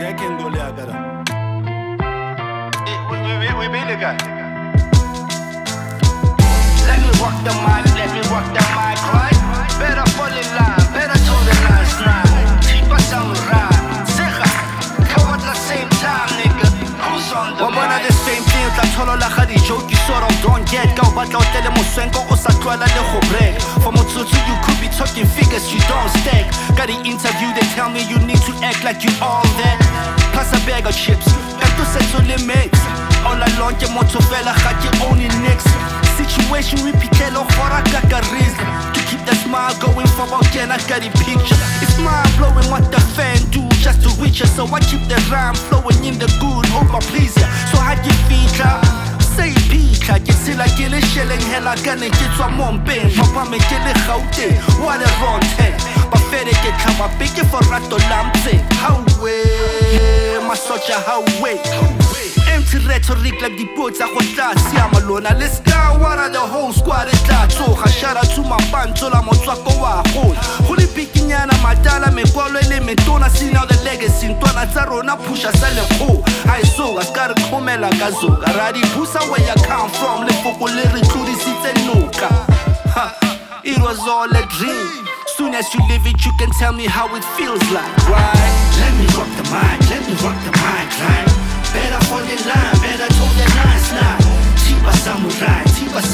Let me rock the mic, right? Better fall in line, better toe the line slide. Keep us samurai, Secha, come at the same time, nigga. Who's on the mic? One of the same things, I told la khadi joke you sort of don't get. Go batla o tele moswenko o sa tlwala le go break. For motsotso you could be talking figures you don't stack. Got the interview, they tell me you need to act like you all that. Plus a bag of chips, got to settle limits. All along, your motto fella, got your own next. Situation repeat, or I got a reason to keep the smile going forward. Again, I got a picture. It's mind blowing what the fan do just to reach you. So I keep the rhyme flowing in the good, hope I please ya. So how you feel, say beat, I get see like a shelling hell, I gonna get some more pain. Papa make it out, what a wrong thing. But fair get come up big for Rato Lampe. How way, my soldier, how way. Empty rhetoric like the boats I got that. See, I'm alone. Let's go. What are the whole squad is that? So, I shout out to my band. So, I'm on track of our whole. Holy picking yana, my dollar, me follow me. Don't see now the legacy. Don't I Zarona push a selling hole. I saw I got a come like a zoo. I already push where you come from. The focal lyric to the city nuka. It was all a dream. Soon as you live it, you can tell me how it feels like, right? Let me rock the mic, right? Better hold the line, better toe the line slide. Tiba samurai,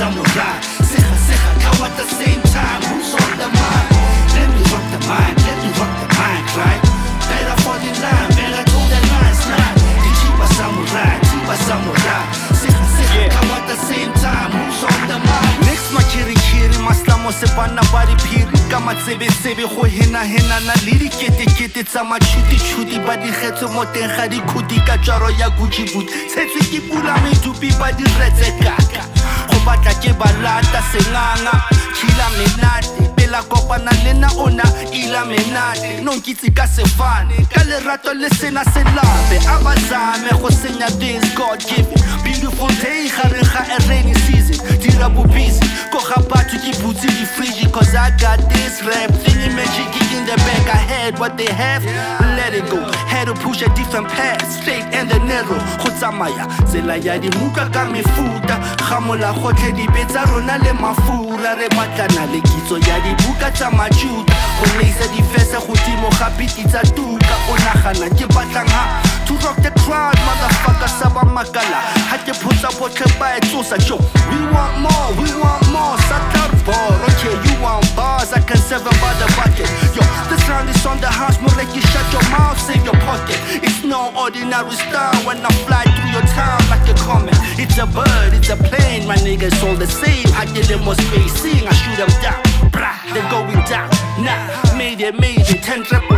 Secha, come at the same time, who's on the mic? Let me rock the mic, right? Better hold the line, better toe the line slide. Tiba samurai, Secha, come at the same time, who's on the mic? Next my kiri, maslamo sepana bari piri. Kama tsebe go hena na liri kete tsa machuti ba di kgetho mo teng ga di khudi ka tjaro ya Gucci boot tsetswe ke pula me dupi ba di retse kaka go batla ke balata senganga khila menate pela kopana lena ona ila menate no nkitsi ka sefane ka lerato le sena se labe abazame go senya things God give beautiful day gare ga a rainy season dira bo busy go ga batho ke butsi di fridge cause I got this rap thing magic in the back I had what they have let it go had to push a different path straight and the narrow go tsamaya tsela ya di muka ka mefuta gamola go tle di betsa rona le mafura re batlana le kitso ya di buka tsa majuta go leisa di fesa go timo ga biti tsa tuka o nagana ke batlang ha to rock the crowd motherfucker saba makala ha ke phutsa botle ba etsosa jo we want more satar ball okay you want bars I can serve by the bucket yo this round is on the house more like you shut your mouth save your pocket it's no ordinary style when I fly through your town like a comet it's a bird it's a plane my niggas all the same I get them more space sing I shoot them down brah they're going down nah made it 10 triple